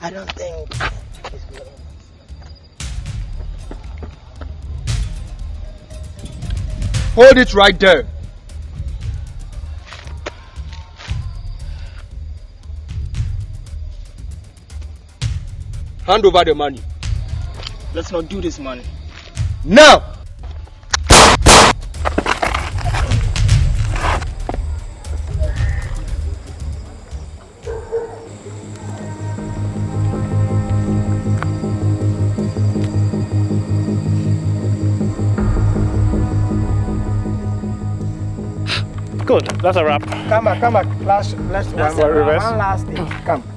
I don't think it's good. Hold it right there. Hand over the money. Let's not do this, man. Now! Good, that's a wrap. Come back. Let's one last thing. Come.